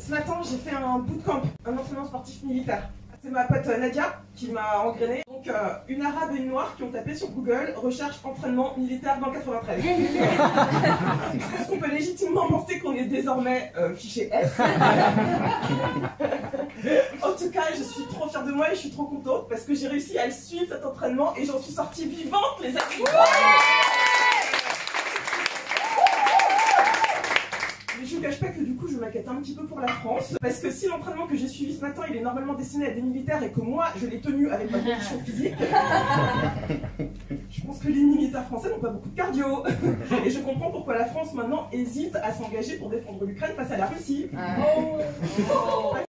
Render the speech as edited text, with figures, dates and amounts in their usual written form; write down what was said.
Ce matin, j'ai fait un bootcamp, un entraînement sportif militaire. C'est ma pote Nadia qui m'a engrainé. Donc, une arabe et une noire qui ont tapé sur Google « Recherche entraînement militaire dans 93 ». Je pense qu'on peut légitimement penser qu'on est désormais fiché S. En tout cas, je suis trop fière de moi et je suis trop contente parce que j'ai réussi à suivre cet entraînement et j'en suis sortie vivante, les amis. Je ne vous cache pas que du coup je m'inquiète un petit peu pour la France parce que si l'entraînement que j'ai suivi ce matin il est normalement destiné à des militaires et que moi je l'ai tenu avec ma condition physique, je pense que les militaires français n'ont pas beaucoup de cardio et je comprends pourquoi la France maintenant hésite à s'engager pour défendre l'Ukraine face à la Russie.